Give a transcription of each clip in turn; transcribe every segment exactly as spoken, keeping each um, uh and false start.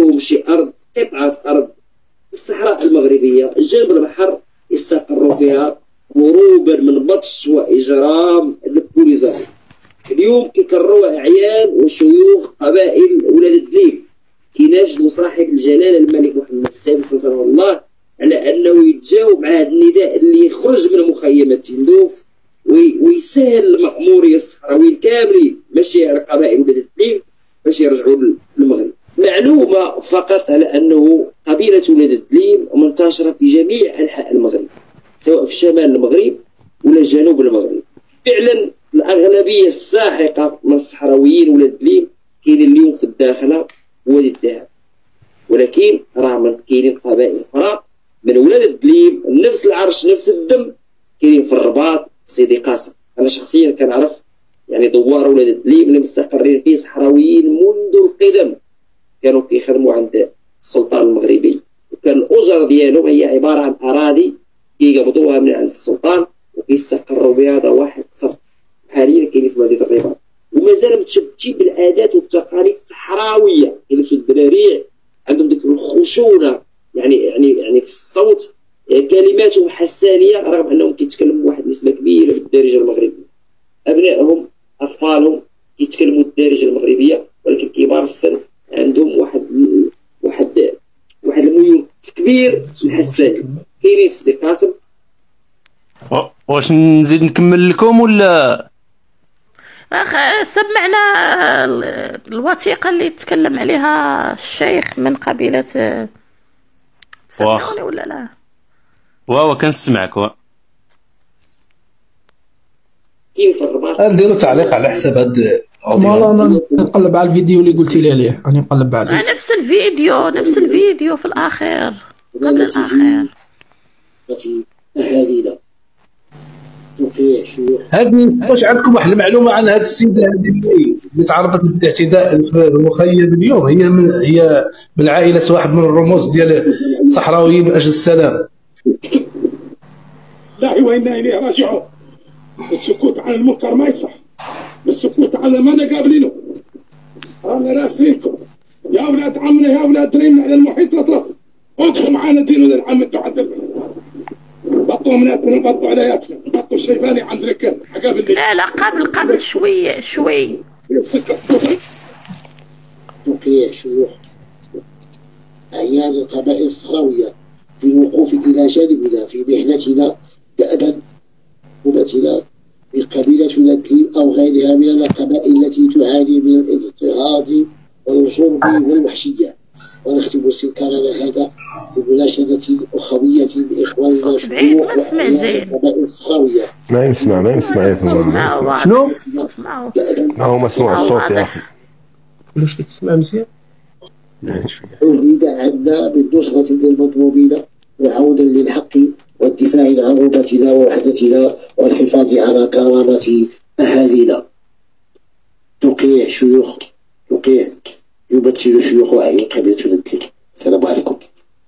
عندهم شي ارض، قطعه ارض في الصحراء المغربيه جنب البحر يستقروا فيها هروبا من بطش واجرام البوليزاري. اليوم كيكرروا اعيان وشيوخ قبائل ولاد الدليم كيناشدوا صاحب الجلاله الملك محمد السادس نصره الله على انه يتجاوب مع هذا النداء اللي يخرج من مخيمه تندوف ويسهل المأمورية الصحراويين كاملين ماشي على قبائل ولاد الدليم باش يرجعوا للمغرب. معلومه فقط على انه قبيله ولاد الدليم منتشره في جميع انحاء المغرب سواء في شمال المغرب ولا جنوب المغرب. فعلا الاغلبيه الساحقه من الصحراويين ولاد الدليم كاينين اليوم في الداخله وادي الذهب، ولكن راه كاينين قبائل اخرى من ولاد الدليم نفس العرش نفس الدم كاينين في الرباط سيدي قاسم. انا شخصيا كنعرف يعني دوار ولاد الدليم اللي مستقرين فيه صحراويين منذ القدم كانوا كيخدموا عند السلطان المغربي، وكان الاجر ديالهم هي عباره عن اراضي كيقبضوها من عند السلطان وكيستقروا بها ضواحي قصر حاليا كاينين في مدينه الرباط، ومازال متشبتين بالعادات والتقاليد الصحراويه. كيلبسوا الدراريع عندهم ديك الخشونه يعني يعني يعني في الصوت، يعني كلماتهم حسانيه رغم انهم كيتكلموا بواحد النسبه كبيره بالدارجه المغربيه. ابنائهم اطفالهم كيتكلموا الدارجه المغربيه، ولكن كبار السن عندهم واحد واحد واحد الميول كبير الحسانيه. كاينين في سيدي قاسم. واش نزيد نكمل لكم ولا اخ سمعنا الوثيقه اللي تكلم عليها الشيخ من قبيله سمعوني ولا لا؟ واوا كنسمعك. وا كيف الرباط نديروا تعليق على حساب هاد والله انا نقلب على الفيديو اللي قلتي لي عليه، راني نقلب عليه نفس الفيديو نفس الفيديو في الاخير قبل الاخير. اهالينا توقيع شيوخ هذه واش عندكم واحد المعلومه عن هذه السيده اللي اللي تعرضت للاعتداء في المخيم اليوم؟ هي من هي من عائله واحد من الرموز ديال الصحراويين من اجل السلام. لا وانا اليه راجعوا. السكوت على المنكر ما يصح، السكوت على ما قابلينه. رانا راسلينكم يا اولاد عمنا يا اولاد دريمنا على المحيط لا ترص، وقفوا معانا دينوا للعمد وعدل بطوا مناتنا بطوا علياتنا بطوا شيباني عند الركاب حقابل. لا لا قبل قبل شويه شوي توقيع شيوخ أعيان القبائل الصحراوية في الوقوف إلى جانبنا في محنتنا دأبا قوتنا بقبيلة الدليم أو غيرها من القبائل التي تعاني من الاضطهاد والظلم والوحشية. ونختم استنكارنا هذا بمناشدة أخوية لإخواننا شيوخ القبائل الصحراوية. ما يسمع ما يسمع يا ثمانية. شنو؟ ما هو مسموع الصوت يا أخي. واش كتسمع مزيان؟ أريد عنا بالنصرة للمطلوبين وعونا للحق والدفاع عن ربتنا ووحدتنا والحفاظ على كرامة أهالينا. توقيع شيوخ توقيع يمثل شيوخ وعي قبيلة الدليم. السلام عليكم.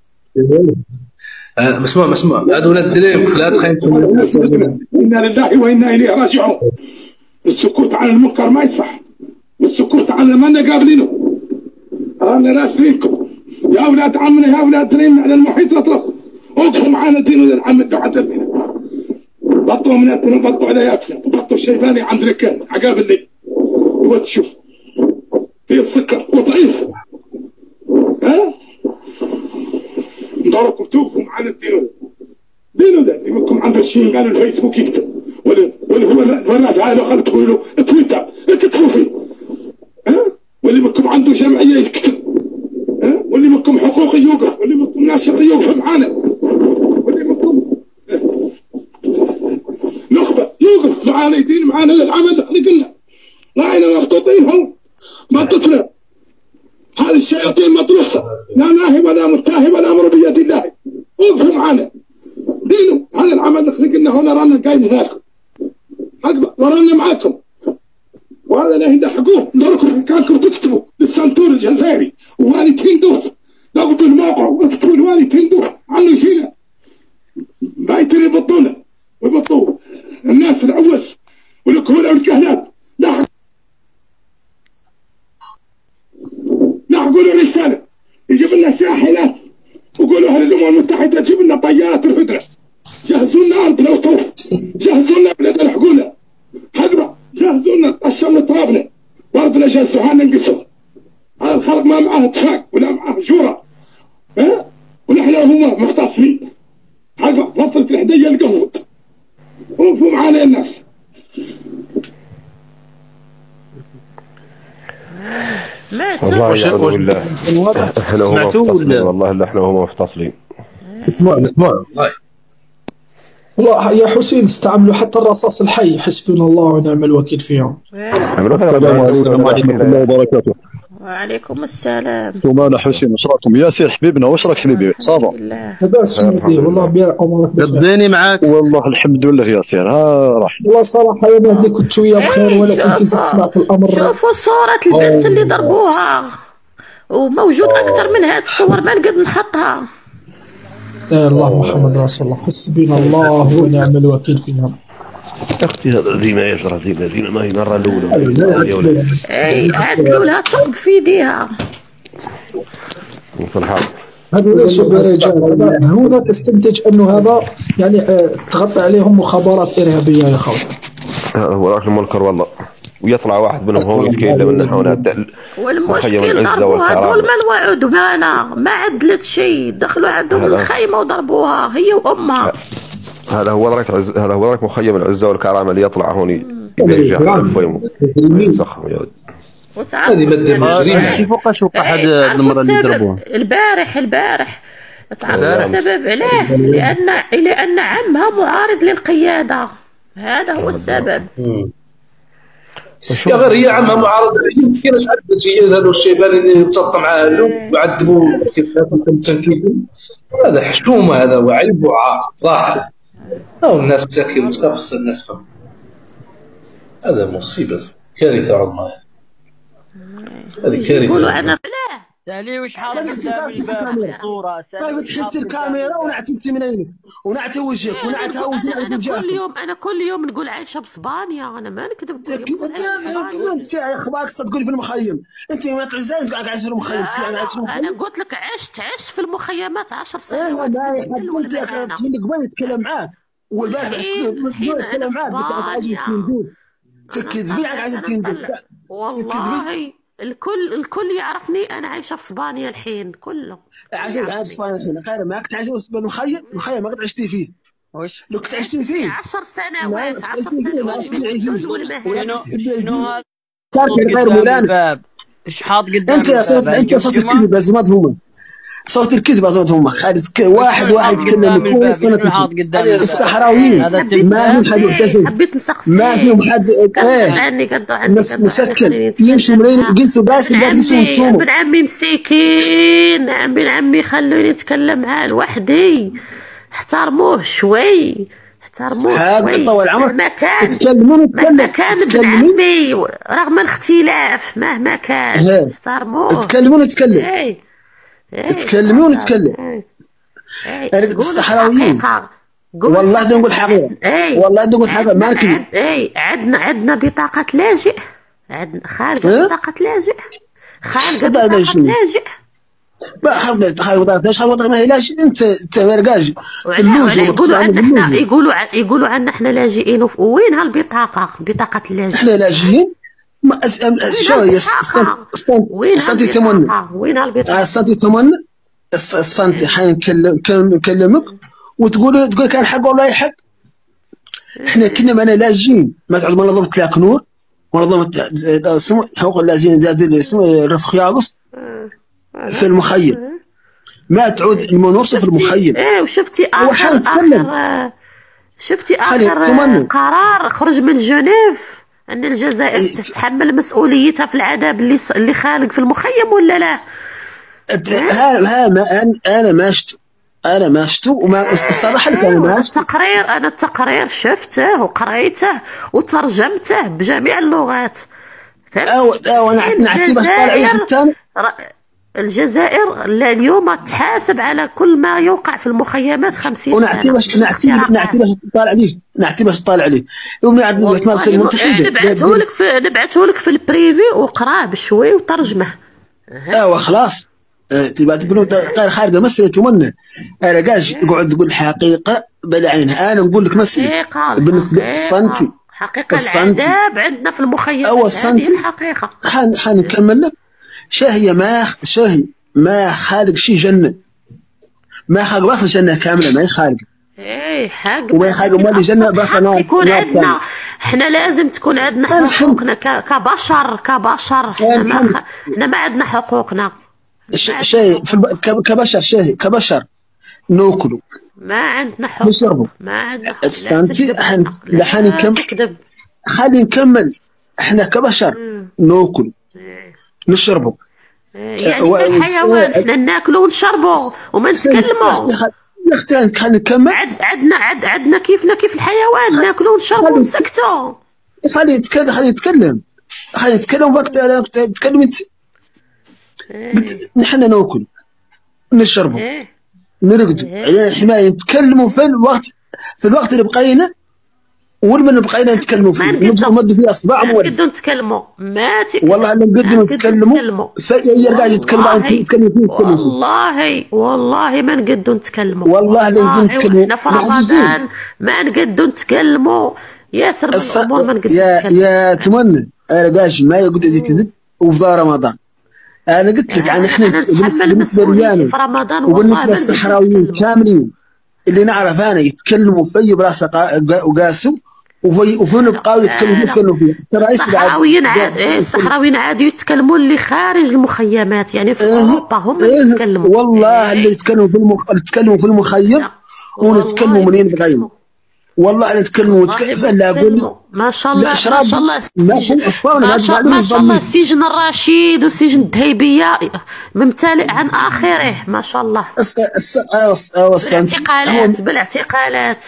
آه مسموع مسموع هذا ولاد الدليم لا تخيفوا. انا لله وانا اليه راجعون. السكوت على المنكر ما يصح، والسكوت على ما قابلينه. رانا راسلينكم يا اولاد عمنا يا اولاد دريمنا على المحيط لا ترص، وقفوا معانا دينوا للعمد وعدل فينا. بطوا مناتنا بطوا علياتنا بطوا شيباني عند الركاب عقاب الليل. وتشوف في السكر وضعيف ها ندوركم توقفوا معانا دينوا دينوا ده اللي منكم عنده شيء قالوا الفيسبوك يكتب ولا ولا هو ولا تعالوا خلوا تقولوا تويتر اكتبوا فيه ها، واللي منكم عنده جمعيه يكتب ها، واللي منكم حقوقي يوقف، واللي منكم ناشط يوقف معانا، واللي منكم نخبه يوقف معانا يدين معانا العمل خلقنا. راعينا مبطوطين هم مبطوطنا. هذه الشياطين مطروسه لا ناهي ولا متاهي ولا امر بيد الله. وقفوا معانا دينوا هذا العمل اللي خلقنا هنا رانا قايمين لكم حق ورانا معاكم، وهذا اللي يدحقوه ندوركم كانكم تكتبوا للسنتور الجزائري ووالي تندوف ضغطوا الموقع واكتبوا الوالي تندوف عنه يشيلها بايتين يبطونا ويبطوا الناس العوج والكهولة والكهنات. لحقوا له رسالة يجيب لنا شاحنات ويقولوا اهل الامم المتحده تجيب لنا طيارات الهدنه، جهزوا لنا ارض لو طوف، جهزوا لنا بلاد الحقوله حقبه، جهزوا لنا طشه من ترابنا وارضنا جهزوها ننقصوها. هذا الخلق ما معاه اتفاق ولا معاه شورى، ها؟ ونحن هما مختصين حقبه وصلت الهديه القهوط وقفوا معانا الناس. سمعت والله يعوذ بالله احنا هما مفتصلين، والله الا احنا هما مفتصلين. اسمع اسمع والله والله يا حسين استعملوا حتى الرصاص الحي، حسبنا الله ونعم الوكيل فيهم. السلام عليكم ورحمه الله وبركاته. وعليكم السلام. ومانا حسين واش راكم؟ ياسر حبيبنا واش راك سليبي؟ صافا لاباس مهدي والله بيا امورك قضيني معاك. والله الحمد لله ياسر ها راح. والله صراحه يا مهدي كنت شويه بخير، ولكن كي زدت سمعت الامر. شوفوا صورة البنت اللي ضربوها وموجود اكثر من هاد الصور ما نقدر نحطها. لا الله محمد رسول الله، حسبنا الله ونعم الوكيل فيهم. اختي هذا ديما يجرى ديما ديما ما هي المره الاولى. اي عدلوا لها ثقب في يديها. وصل الحال. هذو ليسوا برجال، هنا تستنتج انه هذا يعني آه تغطي عليهم مخابرات ارهابيه يا خوي. هذا هو راك المنكر والله. ويطلع واحد منهم هو يتكلم من هنا. والمشكل ضربوها دول من وعدوا معنا ما عدلت شيء، دخلوا عندهم الخيمه وضربوها هي وامها. هذا هو راك عز... هذا هو راك مخيم العزه والكرامه اللي يطلع هون يرجع لفوق يسخم يا ولد. هذه ماده مجرمه. شي فوقاش وقع هذا المره اللي ضربوها البارح البارح تعرف السبب عليه؟ لان لان عمها معارض للقياده، هذا هو السبب. يا غير هي عمها معارضه، مسكينه شحال الجياد هذو الشيبان اللي تسطى معاه له وعذبوا كيف التنكيل. هذا حشومه، هذا وعيب وعار صراحه. أو الناس مساكين متقفص الناس فهم. هذا مصيبة كارثة عظمى. هذه كارثة. يقولوا عنا لا تالي وش حاطط قدام الباب الصورة؟ كيف تحط الكاميرا ونعتي منينك ونعتي وجهك ونعتي وجهك. أنا كل يوم أنا كل يوم نقول عايشة بإسبانيا، أنا ما نكذب. أنت أخبارك تقول في المخيم، أنت ما تعزين تقول عايش في المخيم. أنا قلت لك عشت عشت في المخيمات عشر سنوات. إيه ما أنت تجيني قبل يتكلم معاك والبارح يتكلم معاك قلت لك عايز تندوس تكذبي على عايز تندوس. والله الكل الكل يعرفني انا عايشه في اسبانيا الحين كله. عايشه في اسبانيا الحين خير ما كنت عايشه في المخيم، المخيم ما كنت عشتي فيه. وش؟ لو كنت عشتي فيه عشر سنوات عشر سنوات من الذل والمهانه. شنو هذا؟ صار غير مولانا. ايش حاط قدام انت صوت انت صوت الكذب ازمات هما صوت الكذب ازمات هما خالد واحد واحد يتكلم كل سنه الصحراويين ما في حد يحتسب، حبيت نسقسي ما فيهم حد ايه عني قدو عني مسكن يمشوا منين يجلسوا باس يجلسوا يتوموا. ابن عمي مسكين، ابن عمي خلوني نتكلم معاه لوحدي، احترموه شوي احترموه شوي طول عمرك مهما كان تتكلمون مهما كان ابن عمي رغم الاختلاف مهما كان احترموه. تتكلمون وتتكلم تتكلمون ونتكلم. انا قلت الصحراويين والله بدي نقول حقيقه والله بدي نقول حقيقه ما نكذب. اي عندنا عندنا بطاقه لاجئ، عندنا خالقه بطاقه لاجئ، خالقه بطاقه لاجئ. ما خلقت خالقه بطاقه لاجئ، خالقه ما هي لاجئ. انت انت مرقاج في اللوز. يقولوا عنا احنا يقولوا يقولوا عنا احنا لاجئين. وين هالبطاقه بطاقه اللاجئ؟ احنا لاجئين شو هي وين السنتي تمن وين هالبطاقه؟ السنتي تمن السنتي حنكلم نكلمك وتقول تقول كان حق ولا حق. احنا كنا معنا لاجئين ما تعود منظمه كلاك نور، منظمه اسمه حقوق اللاجئين ذات اسمه رفق ياغوس في المخيم ما تعود المنوصف في المخيم. ايه وشفتي اخر اخر شفتي اخر قرار خرج من جنيف ان الجزائر إيه تتحمل مسؤوليتها في العذاب اللي اللي خالق في المخيم ولا لا؟ ها ها ما انا ما شفت انا ما شفته وما الصراحه انا ما شفت التقرير. انا التقرير شفته وقريته وترجمته بجميع اللغات. او او انا نعتبر طالعين الثاني. الجزائر اليوم تحاسب على كل ما يوقع في المخيمات خمسين سنة. ونعتبر نعتبر نعتبر طالع عليه نعتبر طالع عليه يوم يعد الولايات المتحدة. نبعثه لك في نبعثه لك في البريفي وقراه بشوي وترجمه. ايوا خلاص تبغى تقول غير خارجه مساله تمنى انا قاعد تقعد تقول الحقيقه بلا عينها. انا نقول لك مساله بالنسبه للصنتي حقيقه العذاب عندنا في المخيم هذه الحقيقه. حنكمل لك شاهي ما شاهي ما خالق شي جنه، ما خالق بس الجنه كامله، ما خالق ايه حق وما خالق مال الجنه بس نار. يكون عندنا احنا لازم تكون عندنا حقوقنا كبشر كبشر. احنا ما احنا ما عندنا حقوقنا شيء كبشر، شيء كبشر ناكلوا ما عندنا حقوق نشربوا ما عندنا حقوق. استنتي لحن نكمل خلي نكمل. احنا كبشر ناكل نشربوا يعني الحيوان احنا ناكلوا ونشربوا وما نتكلموا. يا اختي خلينا نكمل. عندنا عد عندنا كيفنا كيف الحيوان ناكلوا ونشربوا ونسكتوا. خلي يتكلم خلي يتكلم خلي يتكلم وقت تتكلم انت. نحن ناكل نشربوا نرقدوا على حمايه نتكلموا في الوقت في الوقت اللي بقينا والمن بقينا نتكلموا فيه نمدوا فيه اصبع ما نقدروا نتكلموا ما تك... والله لا نقدروا نتكلموا فيرجع يتكلم عن يتكلم فيه والله والله ما نقدروا نتكلموا والله لا نقدروا نتكلموا. احنا في رمضان ما نقدروا نتكلموا ياسر من الامور ما نقدروا يا نتكلموا. يا تمنى انا قاش ما يقعد يكذب وفي رمضان. انا قلت لك عن احنا بالنسبه لي في رمضان وبالنسبه للصحراويين كاملين اللي نعرف انا يتكلموا في براسه وقاسوا وفي وفين بقاو يتكلموا يتكلموا فيه. ترى الصحراويين عاد ايه الصحراويين عاد يتكلموا اللي خارج المخيمات يعني في اوروبا هم اللي يتكلموا. والله اللي يتكلموا في المخ... يتكلموا في المخيم ونتكلموا منين بغينا. والله نتكلموا لا اقول ما شاء الله ما شاء الله ما شاء ما شاء الله سجن الرشيد وسجن الدهيبيه ممتلئ عن اخره ما شاء الله. بالاعتقالات بالاعتقالات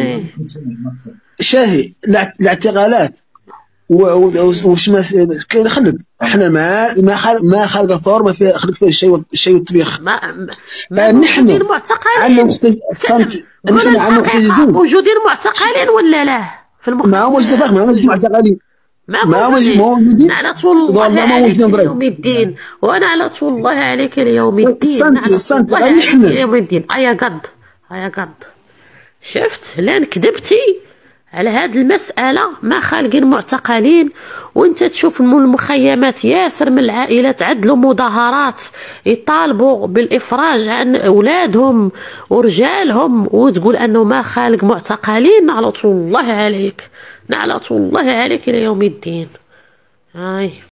شاهي الاعتقالات وش ما خلق احنا ما ما خلق ما خلق ثور ما في خلق فيه الشيء الشيء الطبيخ. ما ما نحن معتقلين محتاج الصمت. نحن عندنا محتاجين موجودين معتقلين ولا لا في المخيم؟ ما موجودين ما موجودين معتقلين ما موجودين على طول الله عليك اليوم الدين وانا على طول الله عليك اليوم الدين الصمت الصمت نحن اليوم الدين ايا قد ايا قد شفت لان كذبتي على هذه المسألة ما خالقين معتقلين وانت تشوف المخيمات ياسر من العائلات عدلوا مظاهرات يطالبوا بالإفراج عن أولادهم ورجالهم وتقول أنه ما خالق معتقلين. نعلط الله عليك نعلط الله عليك إلى يوم الدين. هاي